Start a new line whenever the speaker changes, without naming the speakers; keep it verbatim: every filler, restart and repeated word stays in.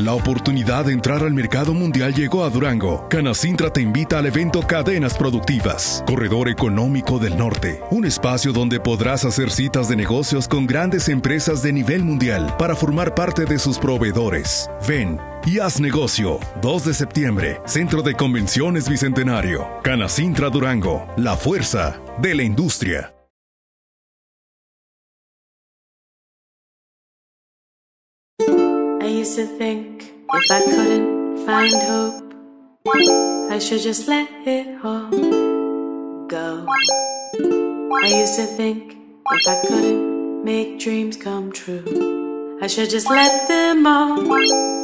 La oportunidad de entrar al mercado mundial llegó a Durango. Canacintra te invita al evento Cadenas Productivas, Corredor Económico del Norte, un espacio donde podrás hacer citas de negocios con grandes empresas de nivel mundial para formar parte de sus proveedores. Ven y haz negocio. dos de septiembre, Centro de Convenciones Bicentenario. Canacintra Durango, la fuerza de la industria.
I used to think if I couldn't find hope, I should just let it all go. I used to think if I couldn't make dreams come true, I should just let them all